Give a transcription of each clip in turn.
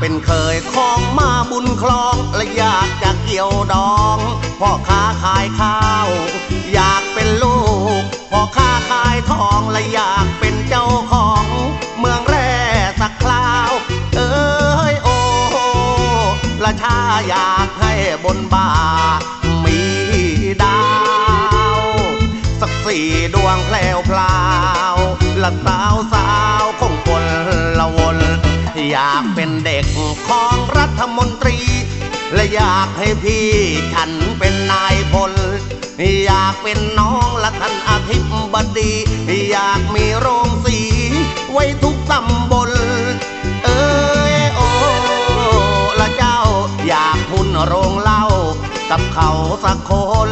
เป็นเคยของมาบุญคลองและอยากจะเกี่ยวดองพ่อค้าขายข้าวอยากเป็นลูกพ่อค้าขายทองและอยากเป็นเจ้าของเมืองแร่สักคราวเอ้ยโอ้ราชาอยากให้บนบ่ามีดาวสัก4 ดวงแพลวพลาวละสาวคงคนละวนอยากเป็นเด็กของรัฐมนตรีและอยากให้พี่ฉันเป็นนายพลอยากเป็นน้องละท่านอธิบดีอยากมีโรงสีไว้ทุกตำบลเอ้ยโอ้ละเจ้าอยากหุ้นโรงเหล้ากับเขาสักคน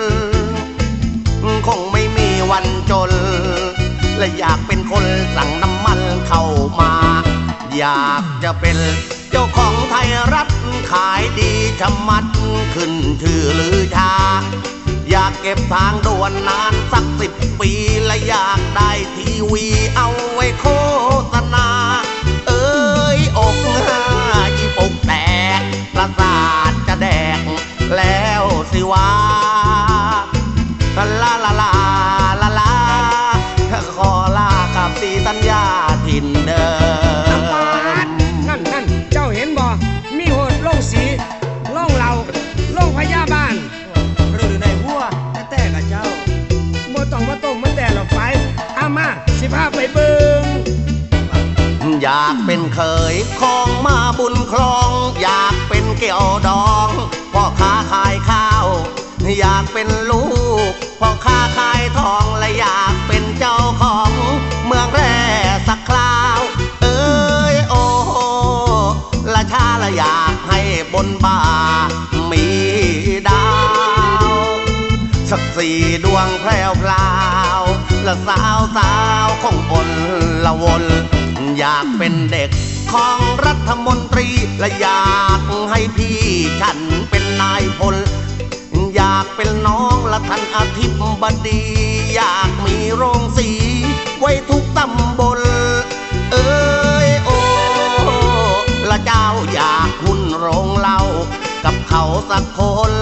คงไม่มีวันจนและอยากเป็นคนสั่งน้ำมันเข้ามาอยากจะเป็นเจ้าของไทยรัฐขายดีชะมัดขึ้นชื่อลือชาอยากเก็บทางด่วนนานสัก10 ปีและอยากได้ทีวีเอาไว้โฆษณาเอ้ยอกอีปกแตกประสาทจะแดกแล้วสิวาลาลาลาลาลาขอลากับสีสัญญาถิ่นเดิมนั่นเจ้าเห็นบ่มีโหดโล่งสีโล่งเหล่าโล่งพยาบาลหรือในหัวแต่กับเจ้าบ่ต้องมาต้มมาแต่หรอกไปอามาสิพาไปเบิ่งอยากเป็นเคยของมาบุญคลองอยากเป็นเกี่ยวดองพ่อค้าขายข้าวอยากเป็นลูกพ่อค้าขายทองและอยากเป็นเจ้าของเมืองแร่สักคราวเอ้ยโอ้ละชาละอยากให้บนบ่ามีดาวสัก4 ดวงแพรวพลาวละสาวคงอนละวนอยากเป็นเด็กของรัฐมนตรีและอยากให้พี่ฉันเป็นนายพลอยากเป็นน้องละท่านอธิบดีอยากมีโรงสีไว้ทุกตำบลเอ้ยโอ้ละเจ้าอยากหุ้นโรงเหล้ากับเขาสักคน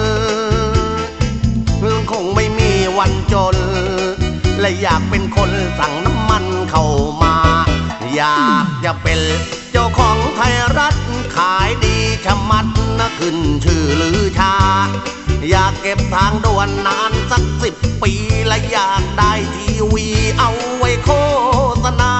คงไม่มีวันจนและอยากเป็นคนสั่งน้ำมันเข้ามาอยากจะเป็นเจ้าของไทยรัฐขายดีชะมัดนะขึ้นชื่อลือชาอยากเก็บทางด่วนนานสัก10 ปีและอยากได้ทีวีเอาไว้โฆษณา